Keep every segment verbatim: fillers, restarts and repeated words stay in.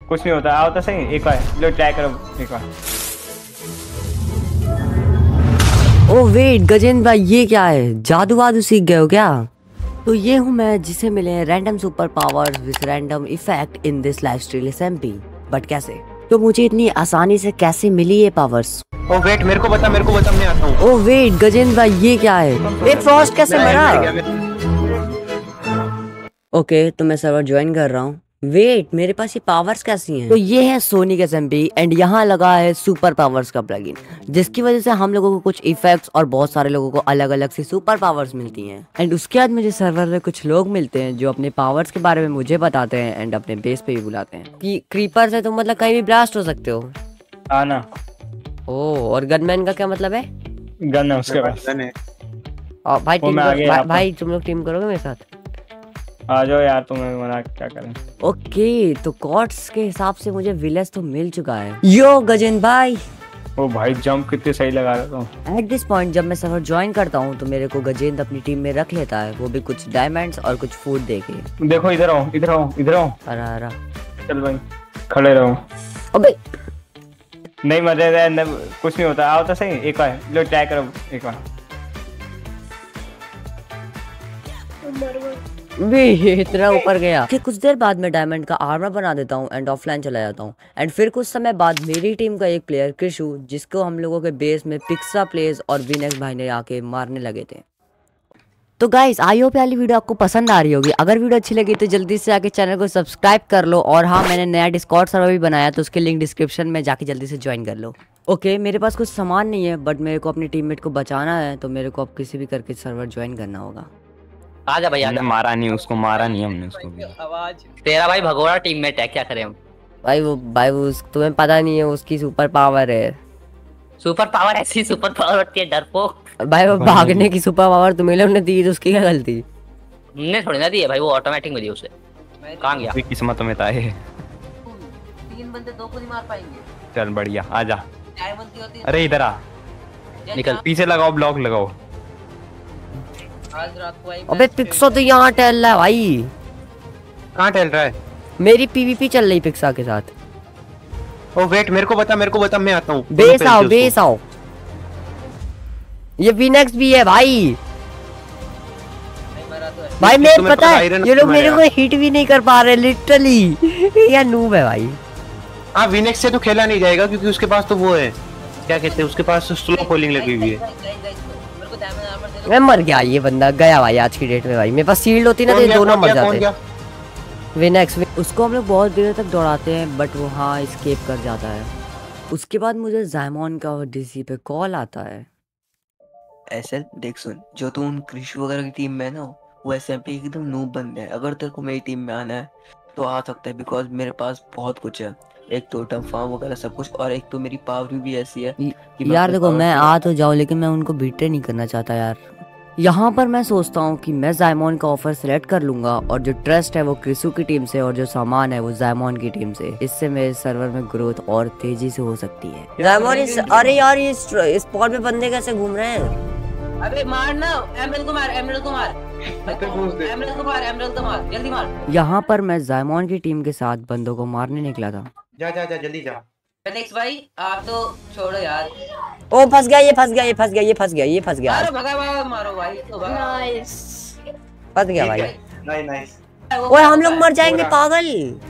कुछ नहीं होता, आओ तो सही एक बार, लो ट्राई करो एक बार। ओ वेट गजेंद्र भाई, ये क्या है? जादू वादू सीख गए हो क्या? तो ये हूँ मैं जिसे मिले हैं random super powers with random effect in this lifestyle SMP. But कैसे? तो मुझे इतनी आसानी से कैसे मिली ये पावर्स? ओ वेट मेरे को बता, मेरे को बता, मैं आता हूँ। ओ वेट गजेंद्र भाई, ये क्या है? ये फ्रॉस्ट कैसे मरा? ओके तो मैं सर्वर ज्वाइन कर रहा हूँ। वेट मेरे पास ये पावर्स कैसी हैं? तो ये है सोनिक एसएमपी एंड यहाँ लगा है सुपर पावर्स का प्लगइन, जिसकी वजह से हम लोगों को कुछ इफेक्ट्स और बहुत सारे लोगों को अलग अलग सी सुपर पावर्स मिलती हैं। एंड उसके बाद मुझे सर्वर में कुछ लोग मिलते हैं जो अपने पावर्स के बारे में मुझे बताते हैं एंड अपने बेस पे भी बुलाते हैं कि क्रीपर से तुम मतलब कहीं भी ब्लास्ट हो सकते हो। हाँ ना। ओ और गनमैन का क्या मतलब है? गन है उसके पास। और भाई टीम भाई, भाई तुम लोग टीम करोगे मेरे साथ? आ जाओ यार, तुम्हें मना क्या करें। ओके तो कॉर्ड्स के हिसाब से मुझे विलेज तो मिल चुका है। यो गजेंद्र भाई। ओ भाई जंप कितने सही लगा रहा हूँ। एट दिस पॉइंट जब मैं सर्वर ज्वाइन करता हूँ तो मेरे को गजेंद्र अपनी टीम में रख लेता है, वो भी कुछ डायमंड्स और कुछ फूड देके। देखो इधर आओ, इधर आओ, इधर आओ। अरे अरे चल भाई खड़े रहो। अबे नहीं मजे न, कुछ नहीं होता, आओ तो सही एक बार, लो ट्राई करो एक बार। भी इतना ऊपर गया। फिर कुछ देर बाद मैं डायमंड का आर्मर बना देता हूँ एंड ऑफलाइन चला जाता हूँ। एंड फिर कुछ समय बाद मेरी टीम का एक प्लेयर कृषु, जिसको हम लोगों के बेस में पिक्सा प्लेज और विनेक्स भाई ने आके मारने लगे थे। तो गाइस आई होप वाली वीडियो आपको पसंद आ रही होगी। अगर वीडियो अच्छी लगी तो जल्दी से आके चैनल को सब्सक्राइब कर लो। और हाँ मैंने नया डिस्कॉर्ड सर्वर भी बनाया तो उसके लिंक डिस्क्रिप्शन में जाके जल्दी से ज्वाइन कर लो। ओके okay, मेरे पास कुछ सामान नहीं है बट मेरे को अपने टीममेट को बचाना है, तो मेरे को अब किसी भी करके सर्वर ज्वाइन करना होगा। आजा भाई आजा। मारा नहीं उसको, मारा नहीं हमने उसको भी। आवाज तेरा भाई भगोड़ा टीममेट है, क्या करें हम? भाई वो भाई वो तुम्हें पता नहीं है उसकी सुपर पावर है। सुपर पावर ऐसी सुपर पावर होती है डरपोक। भाई वो भागने की सुपर पावर तुम्हें लोगों ने दी तो उसकी क्या गलती? हमने थोड़ी ना दी है भाई, वो ऑटोमेटिक मिली उसे। कहां गया? किस्मत में था ये। तीन बंदे दो को नहीं मार पाएंगे। चल बढ़िया आजा। डायमंड होती है। अरे इधर आ, निकल पीछे लगाओ, ब्लॉक लगाओ। आज रात को आई। अबे पिक्सो तो यहाँ टहल रहा है भाई। कहाँ टहल रहा है? मेरी पीवीपी चल रही पिक्सा के साथ। ओ वेट मेरे को बता, मेरे को बता, मैं आता हूँ। बेस आओ बेस आओ। ये विनेक्स भी है भाई। भाई मेरे पता है ये लोग मेरे को हिट भी नहीं कर पा रहे लिटरली। यार नूब है भाई। हाँ विनेक्स से तो खेला नहीं जाएगा क्योंकि उसके पास तो वो है, क्या कहते हैं, उसके पास स्लो फॉलिंग लगी हुई है। मैं मर गया, ये बंदा गया भाई आज की डेट में। भाई मेरे पास शील्ड होती ना तो ये दोनों मर जाते। विनेक्स उसको हम लोग बहुत देर तक दौड़ाते हैं बट वो हाँ एस्केप कर जाता है। उसके बाद मुझे जायमॉन का डीसी पे कॉल आता है। ऐसे देख सुन, जो तू उन कृषि वगैरह की टीम में ना, वो एसएमपी एकदम नूब बंदे हैं। अगर तेरे को मेरी टीम में आना है तो आ सकता है, बिकॉज मेरे पास बहुत कुछ है। एक टोटम फार्म वगैरह सब कुछ, और एक तो मेरी पावर भी ऐसी है कि यार देखो मैं आ तो जाऊँ लेकिन मैं उनको बीटे नहीं करना चाहता यार। यहाँ पर मैं सोचता हूँ कि मैं जायमॉन का ऑफर सिलेक्ट कर लूंगा और जो ट्रस्ट है वो क्रिसु की टीम से और जो सामान है वो जायमॉन की टीम से। इससे मेरे सर्वर में ग्रोथ और तेजी से हो सकती है। जायमॉन इस अरे यार ये स्पॉट पे बंदे कैसे घूम रहे हैं? अबे मार ना, एमरल्ड को मार, एमरल्ड को मार, एमरल्ड को मार, एमरल्ड को मार, जल्दी मार। यहाँ पर मैं जायमॉन की टीम के साथ बंदों को मारने निकला था। जा जा जा जल्दी जा। फिनिक्स भाई आप तो छोड़ो यार। ओ फंस गया, ये फंस गया, ये फंस गया, ये फंस गया, ये फंस गया। अरे भगा भगा मारो भाई, तो भगा। नाइस फंस गया भाई। Nice nice. ओए हम लोग मर जाएंगे पागल।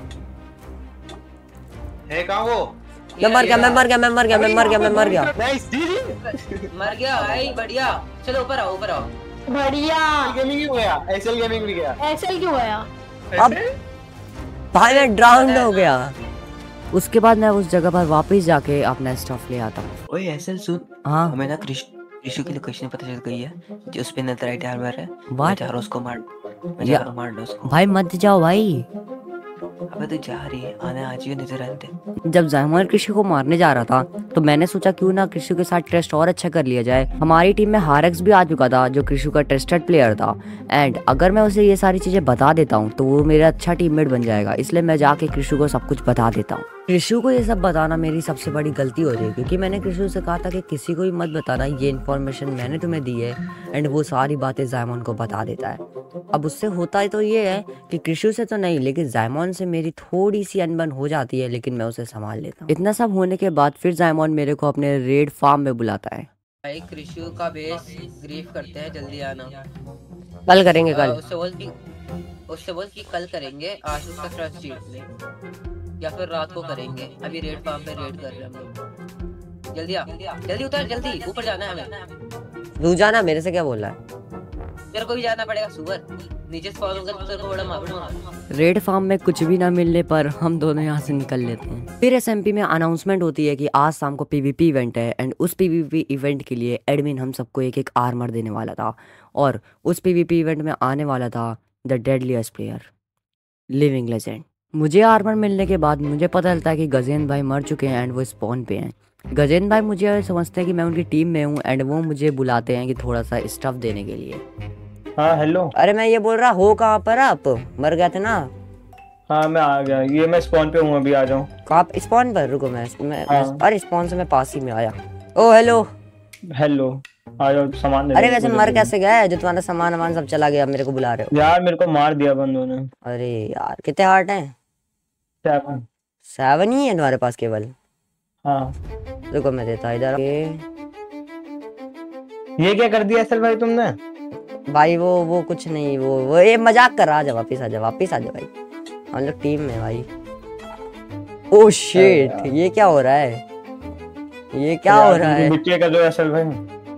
है कहां वो? मैं मर गया, मैं मर गया, मैं मर गया, मैं मर गया, मैं मर गया। Nice G G. मर गया भाई, बढ़िया। चलो ऊपर आओ, ऊपर आओ। बढ़िया। गेमिंग क्यों गया? एसएल गेमिंग भी गया। एसएल क्यों गया? अब भाई मैं ड्राउन हो गया। उसके बाद मैं उस जगह पर वापस जाके अपना स्टफ ले आता हूँ। ओए एसएल सुन, हाँ हमें ना कृषि की लोकेशन पता चल गई है, जो उस पे नेथराइट आर्मर है। मैं जा रहा हूं उसको मार, मैं जा रहा हूं मार दो उसको। भाई मत जाओ भाई। अबे तू जा रही है, आने आज ही नजर आते। जब जायमॉन कृषि को मारने जा रहा था तो मैंने सोचा क्यों ना कृषि के साथ टेस्ट और अच्छा कर लिया जाए। हमारी टीम में हारेक्स भी आ चुका था जो कृषि का टेस्टेड प्लेयर था एंड अगर मैं उसे ये सारी चीजें बता देता हूँ तो वो मेरा अच्छा टीममेट बन जाएगा। इसलिए मैं जाके कृषि को सब कुछ बता देता हूँ। कृषि को ये सब बताना मेरी सबसे बड़ी गलती हो रही है क्योंकि मैंने कृषि से कहा था कि किसी को भी मत बताना, ये इन्फॉर्मेशन मैंने तुम्हें दी है एंड वो सारी बातें जायमॉन को बता देता है। अब उससे होता है तो ये है कि कृषि से तो नहीं लेकिन जायमॉन से मेरी थोड़ी सी अनबन हो जाती है, लेकिन मैं उसे संभाल लेता हूँ। इतना सब होने के बाद फिर जायमॉन मेरे को अपने रेड फार्म में बुलाता है। भाई कृषु का बेस ग्रीफ करते हैं, जल्दी आना। कल करेंगे कल। उससे बोल कि उससे बोल कि कल करेंगे, आज उसका ट्रस्ट जीत ले, या फिर रात को करेंगे। अभी रेड फार्म पे रेड कर रहे हैं हम लोग। जल्दी आ, जल्दी उतर, जल्दी ऊपर जाना है हमें। तू जाना, मेरे से क्या बोल रहा है? तेरे को भी जाना पड़ेगा सुअर, नीचे स्पॉन होगा तो तेरे को बड़ा मारूंगा। रेड फार्म में कुछ भी ना मिलने पर हम दोनों यहाँ से निकल लेते हैं। फिर एसएमपी में अनाउंसमेंट होती है कि आज शाम को पीवीपी इवेंट है एंड उस पीवीपी इवेंट के लिए एडमिन हम सबको एक एक आर्मर देने वाला था और उस पीवीपी इवेंट में आने वाला था the deadliest player, living legend. मुझे आर्मर मिलने के बाद मुझे पता चलता है कि गजेंद्र भाई मर चुके हैं एंड वो स्पॉन पे हैं। गजेंद्र भाई मुझे समझते हैं कि मैं उनकी टीम में हूँ एंड वो मुझे बुलाते हैं कि थोड़ा सा स्टफ देने के लिए। हाँ हेलो। अरे मैं ये बोल रहा, हो कहाँ पर आप? मर गए थे ना? हाँ मैं आ गया, ये मैं स्पॉन पे हूँ, अभी आ जाऊँ। आप स्पॉन पर रुको, मैं, मैं हाँ। अरे स्पॉन से मैं पास ही में आया। ओ हेलो हेलो, आ जाओ सामान दे अरे दो वैसे मुझे। मर कैसे गया जो तुम्हारा सामान वामान सब चला गया, मेरे को बुला रहे हो? यार मेरे को मार दिया बंदों ने। अरे यार कितने हार्ट हैं? सेवन। सेवन ही है तुम्हारे पास केवल? हाँ। रुको मैं देता इधर। ये क्या कर दिया असल भाई तुमने? भाई वो वो कुछ नहीं, वो वो ये मजाक कर रहा। आजा वापिस आजा, वापिस आजा भाई, हम लोग टीम में भाई। ओह शिट, ये क्या हो रहा है? ये क्या हो रहा है? नीचे कर दो असल भाई।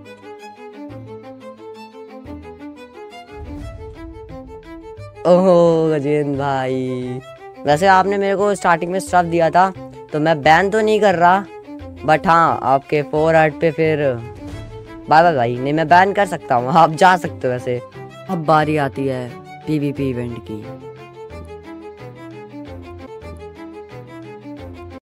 ओह गजेंद्र भाई, वैसे आपने मेरे को स्टार्टिंग में स्टफ दिया था तो मैं बैन तो नहीं कर रहा, बट हाँ आपके फोर हार्ट पे फिर बाय बाय भाई। नहीं मैं बैन कर सकता हूँ, आप जा सकते हो वैसे। अब बारी आती है पीवीपी इवेंट की।